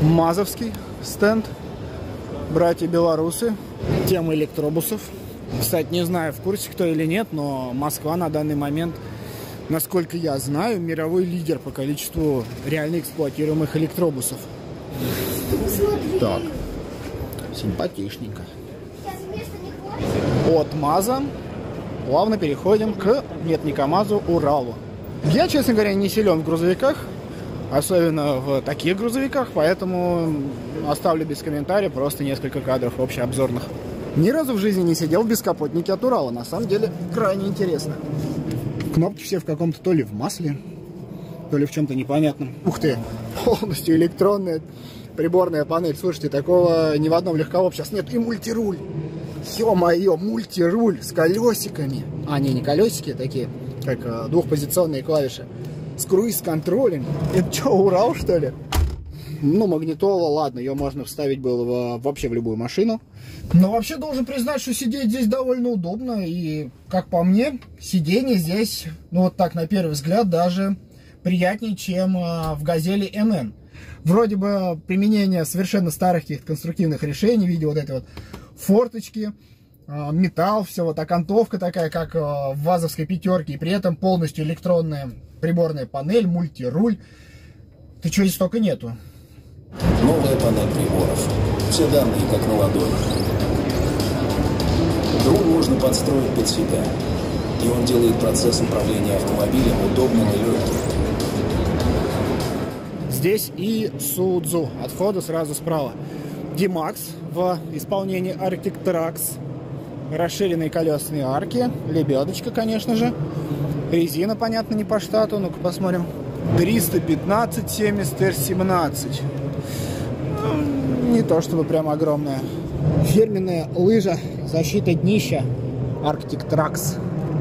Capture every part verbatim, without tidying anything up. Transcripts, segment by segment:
Мазовский стенд. Братья белорусы. Тема электробусов. Кстати, не знаю, в курсе кто или нет, но Москва на данный момент, насколько я знаю, мировой лидер по количеству реально эксплуатируемых электробусов. Так, симпатичненько. От МАЗа плавно переходим к, нет, не к МАЗу, Уралу. Я, честно говоря, не силен в грузовиках, особенно в таких грузовиках, поэтому оставлю без комментариев просто несколько кадров общеобзорных. Ни разу в жизни не сидел в бескапотнике от Урала, на самом деле крайне интересно. Кнопки все в каком-то то ли в масле, то ли в чем-то непонятном. Ух ты, полностью электронная приборная панель. Слушайте, такого ни в одном легковом сейчас нет. И мультируль. Ё-моё, мультируль с колесиками. А, не, не колесики такие, как двухпозиционные клавиши. С круиз-контролем. Это что, Урал, что ли? Ну, магнитола, ладно, ее можно вставить было в, вообще в любую машину. Но вообще должен признать, что сидеть здесь довольно удобно. И, как по мне, сиденье здесь, ну вот так на первый взгляд, даже приятнее, чем в Газели эн эн. Вроде бы применение совершенно старых каких-то конструктивных решений в виде вот этой вот форточки, металл, все, вот окантовка такая, как в вазовской пятерке, и при этом полностью электронная приборная панель, мультируль. Ты что, здесь столько нету? Новая панель приборов. Все данные как на ладони. Руль можно подстроить под себя, и он делает процесс управления автомобилем удобным и легким. Здесь и Судзу, от входа сразу справа. D-Max в исполнении Arctic Trax. Расширенные колесные арки, лебедочка, конечно же. Резина, понятно, не по штату. Ну-ка посмотрим. триста пятнадцать семьдесят эр семнадцать. Не то чтобы прям огромная. Фирменная лыжа, защита днища Arctic Trax.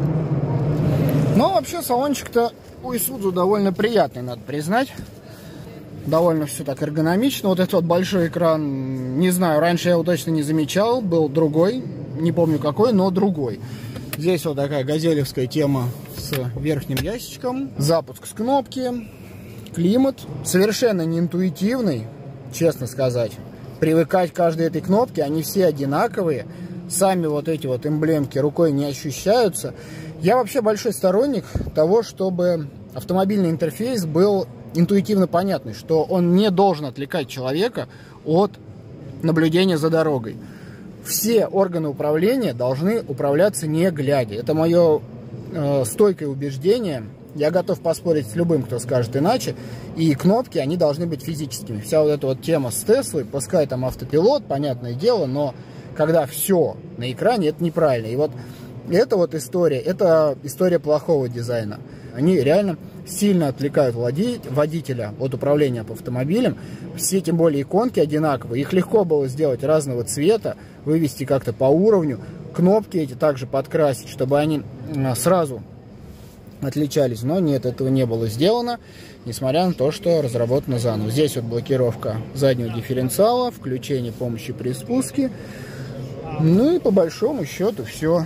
Но вообще салончик-то у Isuzu довольно приятный, надо признать. Довольно все так эргономично. Вот этот вот большой экран, не знаю, раньше я его точно не замечал. Был другой, не помню какой, но другой. Здесь вот такая газелевская тема с верхним ящичком. Запуск с кнопки. Климат. Совершенно неинтуитивный, честно сказать. Привыкать к каждой этой кнопке, они все одинаковые. Сами вот эти вот эмблемки рукой не ощущаются. Я вообще большой сторонник того, чтобы автомобильный интерфейс был интуитивно понятный, что он не должен отвлекать человека от наблюдения за дорогой. Все органы управления должны управляться не глядя. Это мое э, стойкое убеждение. Я готов поспорить с любым, кто скажет иначе. И кнопки, они должны быть физическими. Вся вот эта вот тема с Теслой, пускай там автопилот, понятное дело, но когда все на экране, это неправильно. И вот эта вот история, это история плохого дизайна. Они реально сильно отвлекают водителя от управления по автомобилям. Все, тем более, иконки одинаковые. Их легко было сделать разного цвета, вывести как-то по уровню. Кнопки эти также подкрасить, чтобы они сразу отличались. Но нет, этого не было сделано, несмотря на то, что разработано заново. Здесь вот блокировка заднего дифференциала, включение помощи при спуске. Ну и по большому счету все.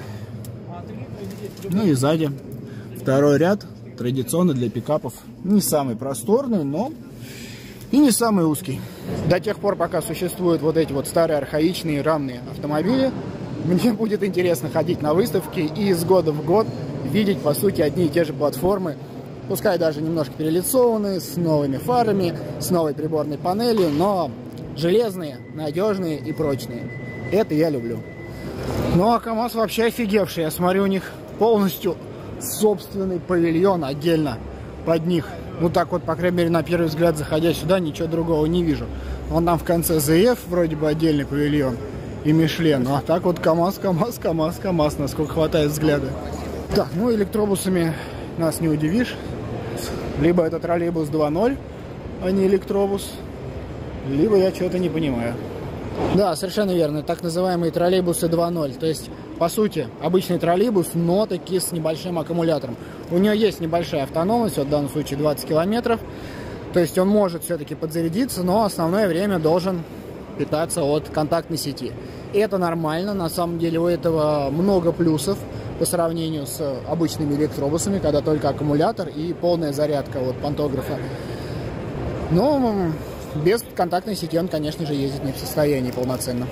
Ну и сзади второй ряд. Традиционно для пикапов не самый просторный, но и не самый узкий. До тех пор, пока существуют вот эти вот старые архаичные рамные автомобили, мне будет интересно ходить на выставки и из года в год видеть, по сути, одни и те же платформы, пускай даже немножко перелицованные, с новыми фарами, с новой приборной панелью, но железные, надежные и прочные. Это я люблю. Ну а КамАЗ вообще офигевший. Я смотрю, у них полностью собственный павильон отдельно под них. Ну так вот, по крайней мере, на первый взгляд, заходя сюда, ничего другого не вижу. Вон там в конце зэ эф вроде бы отдельный павильон и Мишлен. Ну а так вот КамАЗ, КамАЗ, КамАЗ, КамАЗ, насколько хватает взгляда. Так, ну электробусами нас не удивишь. Либо это троллейбус два ноль, а не электробус, либо я что-то не понимаю. Да, совершенно верно. Так называемые троллейбусы два ноль. То есть, по сути, обычный троллейбус, но таки с небольшим аккумулятором. У него есть небольшая автономность, вот в данном случае двадцать километров. То есть он может все-таки подзарядиться, но основное время должен питаться от контактной сети. И это нормально. На самом деле у этого много плюсов по сравнению с обычными электробусами, когда только аккумулятор и полная зарядка от пантографа. Но Без контактной сети он, конечно же, ездить не в состоянии полноценно.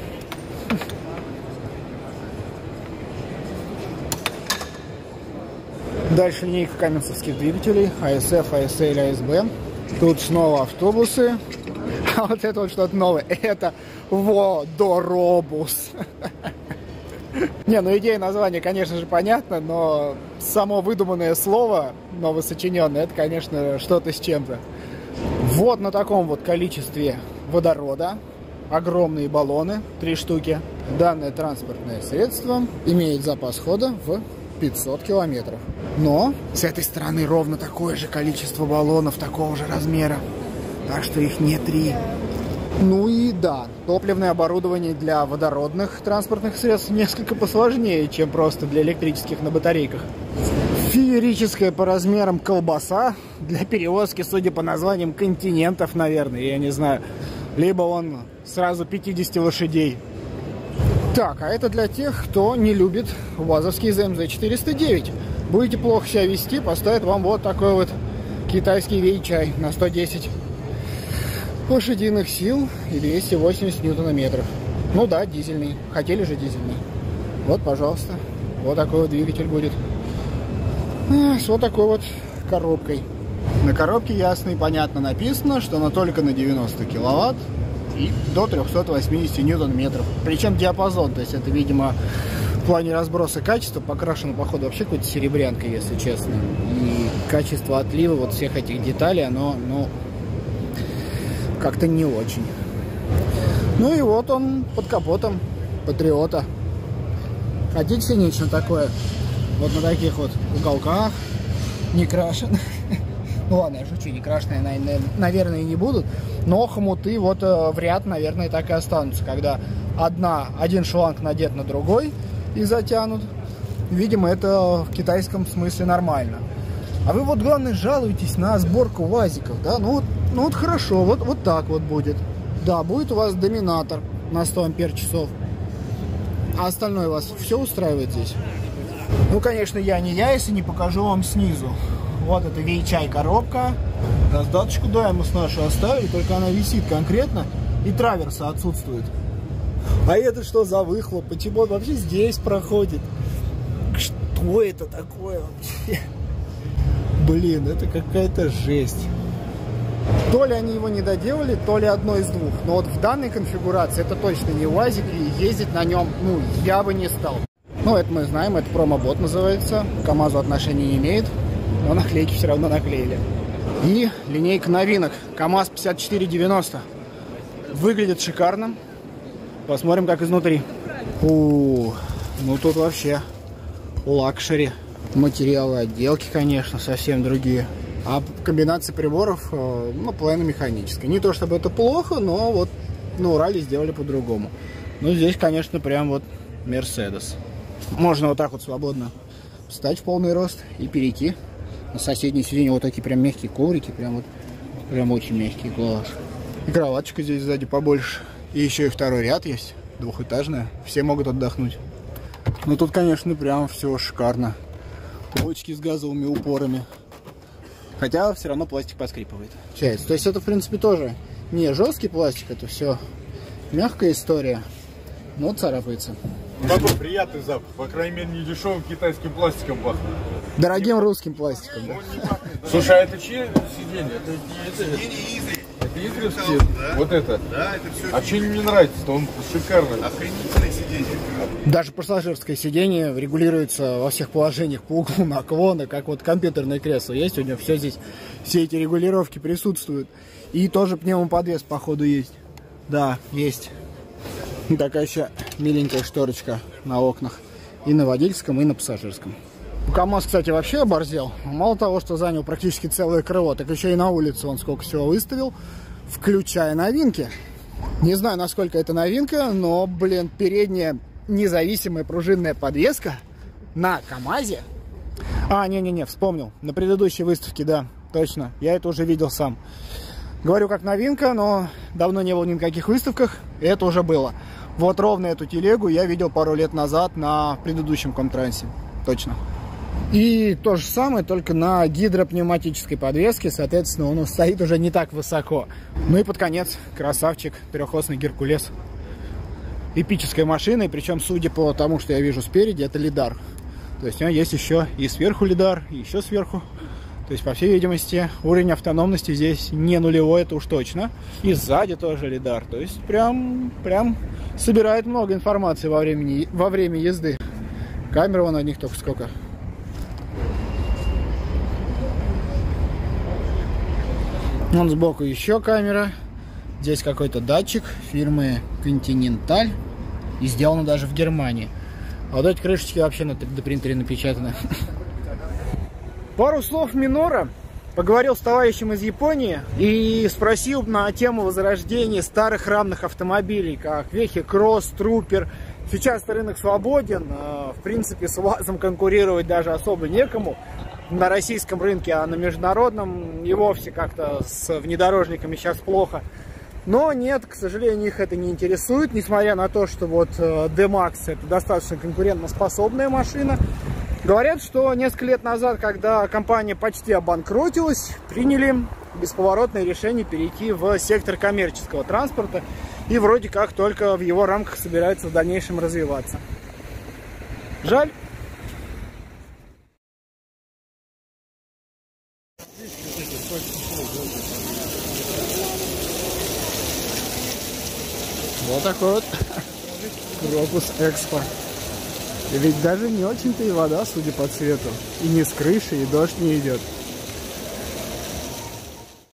Дальше линейка каменцевских двигателей, а эс эф, а эс эль, а эс бэ. Тут снова автобусы. А вот это вот что-то новое. Это водоробус. Не, ну идея названия, конечно же, понятна, но само выдуманное слово, новосочиненное, это, конечно, что-то с чем-то. Вот на таком вот количестве водорода, огромные баллоны, три штуки. Данное транспортное средство имеет запас хода в пятьсот километров. Но с этой стороны ровно такое же количество баллонов такого же размера. Так что их не три. Ну и да, топливное оборудование для водородных транспортных средств несколько посложнее, чем просто для электрических на батарейках. Феерическая по размерам колбаса для перевозки, судя по названиям, континентов, наверное, я не знаю. Либо он сразу пятьдесят лошадей. Так, а это для тех, кто не любит УАЗовский зэ эм зэ четыреста девять. Будете плохо себя вести, поставят вам вот такой вот китайский Вейчай на сто десять лошадиных сил и двести восемьдесят ньютонометров. Ну да, дизельный. Хотели же дизельный. Вот, пожалуйста. Вот такой вот двигатель будет. С вот такой вот коробкой. На коробке ясно и понятно написано, что она только на девяносто киловатт и до трёхсот восьмидесяти ньютон-метров. Причем диапазон, то есть это, видимо, в плане разброса качества покрашено, походу, вообще какой-то серебрянкой, если честно. И качество отлива вот всех этих деталей, оно, ну, как-то не очень. Ну и вот он под капотом Патриота. Хотите синично такое? Вот на таких вот уголках не крашен. Ну ладно, я шучу, не крашеные, наверное, и не будут. Но хомуты вот в ряд, наверное, так и останутся. Когда одна, один шланг надет на другой и затянут. Видимо, это в китайском смысле нормально. А вы вот, главное, жалуетесь на сборку УАЗиков, да? Ну вот, ну вот хорошо, вот, вот так вот будет. Да, будет у вас доминатор на сто ампер-часов. А остальное вас все устраивает здесь? Ну, конечно, я не я, если не покажу вам снизу. Вот это Вейчай коробка. Раздаточку, да, ему с нашу оставили, только она висит конкретно, и траверса отсутствует. А это что за выхлоп? Почему он вообще здесь проходит? Что это такое вообще? Блин, это какая-то жесть. То ли они его не доделали, то ли одно из двух. Но вот в данной конфигурации это точно не УАЗик, и ездить на нем, ну, я бы не стал. Ну, это мы знаем, это промобот называется. К КамАЗу отношения не имеет, но наклейки все равно наклеили. И линейка новинок. КамАЗ пятьдесят четыре девяносто. Выглядит шикарно. Посмотрим, как изнутри. У, ну тут вообще лакшери. Материалы отделки, конечно, совсем другие. А комбинация приборов, ну, половина механическая. Не то чтобы это плохо, но вот на Урале сделали по-другому. Ну, здесь, конечно, прям вот Мерседес. Можно вот так вот свободно встать в полный рост и перейти на соседнее сиденье. Вот такие прям мягкие коврики, прям вот, прям очень мягкий класс. И кроваточка здесь сзади побольше. И еще и второй ряд есть, двухэтажная. Все могут отдохнуть. Ну, тут, конечно, прям все шикарно. Полочки с газовыми упорами. Хотя все равно пластик поскрипывает. Получается. То есть это, в принципе, тоже не жесткий пластик, это все мягкая история, но царапается. Такой приятный запах, по крайней мере, не дешевым китайским пластиком пахнет. Дорогим русским пластиком. Да. Слушай, а это чьи сиденья? Это Изри. Это изревские? Да. Вот это? Да, это все. А что мне нравится-то? Он шикарный. Охренительное сиденье. Даже пассажирское сиденье регулируется во всех положениях по углу наклона, как вот компьютерное кресло есть. У него все здесь, все эти регулировки присутствуют. И тоже пневмоподвес, походу, есть. Да, есть. Такая еще миленькая шторочка на окнах. И на водительском, и на пассажирском. КамАЗ, кстати, вообще оборзел. Мало того, что занял практически целое крыло, так еще и на улице он сколько всего выставил, включая новинки. Не знаю, насколько это новинка, но, блин, передняя независимая пружинная подвеска на КамАЗе. А, не-не-не, вспомнил. На предыдущей выставке, да, точно. Я это уже видел сам. Говорю, как новинка, но давно не было ни на каких выставках, и это уже было. Вот ровно эту телегу я видел пару лет назад на предыдущем Комтрансе. Точно. И то же самое, только на гидропневматической подвеске, соответственно, он стоит уже не так высоко. Ну и под конец, красавчик, трехосный Геркулес. Эпическая машина, и причем, судя по тому, что я вижу спереди, это лидар. То есть у него есть еще и сверху лидар, и еще сверху. То есть, по всей видимости, уровень автономности здесь не нулевой, это уж точно. И сзади тоже лидар. То есть прям, прям собирает много информации во, времени, во время езды. Камер вон у них только сколько. Вон сбоку еще камера. Здесь какой-то датчик фирмы Continental. И сделано даже в Германии. А вот эти крышечки вообще на три дэ принтере напечатаны. Пару слов минора. Поговорил с товарищем из Японии и спросил на тему возрождения старых рамных автомобилей, как Вехи Кросс, Трупер. Сейчас рынок свободен. В принципе, с УАЗом конкурировать даже особо некому на российском рынке, а на международном и вовсе как-то с внедорожниками сейчас плохо. Но нет, к сожалению, их это не интересует, несмотря на то, что вот D-Max это достаточно конкурентоспособная машина. Говорят, что несколько лет назад, когда компания почти обанкротилась, приняли бесповоротное решение перейти в сектор коммерческого транспорта и вроде как только в его рамках собираются в дальнейшем развиваться. Жаль. Вот такой вот Крокус Экспо. И ведь даже не очень-то и вода, судя по цвету. И не с крыши, и дождь не идет.